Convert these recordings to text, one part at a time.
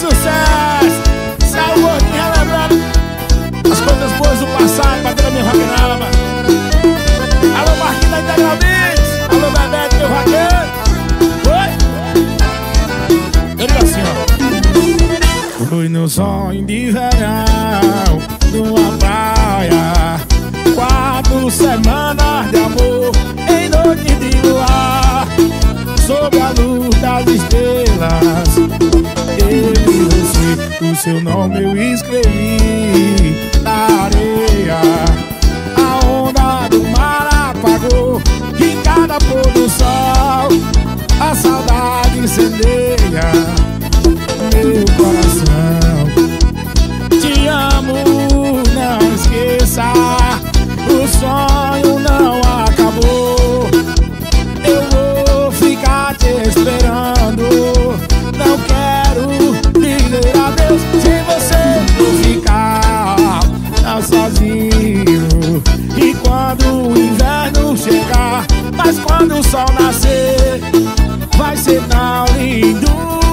sucesso. Saiu gordinho relembrando as coisas boas do passado, batendo a minha rock'n'roll, mano. Alô, Marquinhos da Integral Beats. Alô, Bebeto, meu vaqueiro. Oi? Eu digo assim, ó. Foi no sonho de verão, numa praia, 4 semanas de amor, em noite de luar, sob a luz das estrelas, eu e você, o seu nome eu escrevi na areia. A onda do mar apagou, e cada pôr do sol a saudade incendeia meu coração. Te amo, não esqueça, o sonho não acabou. Eu vou ficar te esperando, não quero dizer adeus sem você. Vou ficar sozinho, e quando o inverno chegar, mas quando o sol nascer, vai ser tão lindo.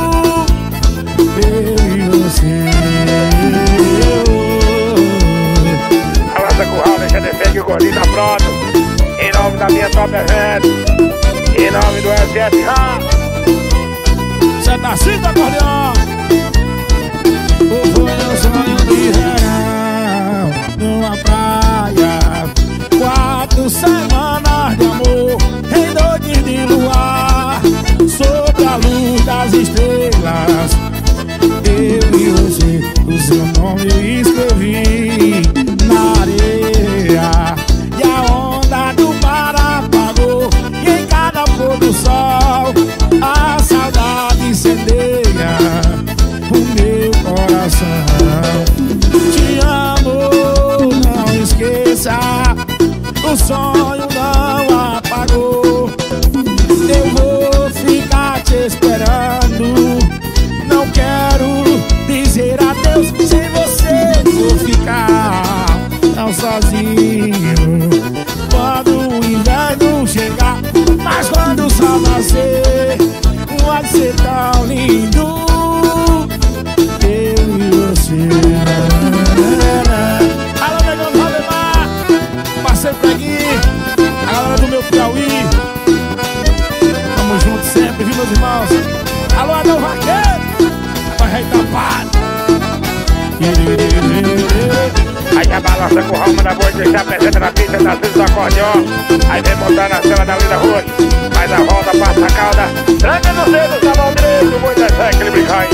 Eu e você. Alança Curral, deixa defender o gordinho tá pronto. Em nome da minha top evento, em nome do SSH. Cê tá cinco acordeão. Foi um sonho de verão, numa praia, 4 semanas de amor, em noite de luar, sob a luz das estrelas, eu e você, o seu nome eu escrevi na areia. E a onda do mar apagou, e em cada pôr do sol a saudade incendeia o meu coração. Te amo, não esqueça, o sonho não apagou. Eu vou ficar te esperando, não quero dizer adeus sem você. Vou ficar tão sozinho quando o inverno chegar, mas quando o sol nascer, vai ser tão lindo. Eu e você. Alô, negão do Valdemar, parceiro Preguinho, a galera do meu Piauí, tamo junto sempre, viu, meus irmãos? Alô, Adão Vaqueiro, vai reitapado. Aí a balança com Roma da Boa já apresenta na pista das vezes do acordeão. Aí vem montando a cela da Linda Roxa, faz a volta, passa a cauda, tranca nos dedos, da mão direito, muito é equilíbrio cai.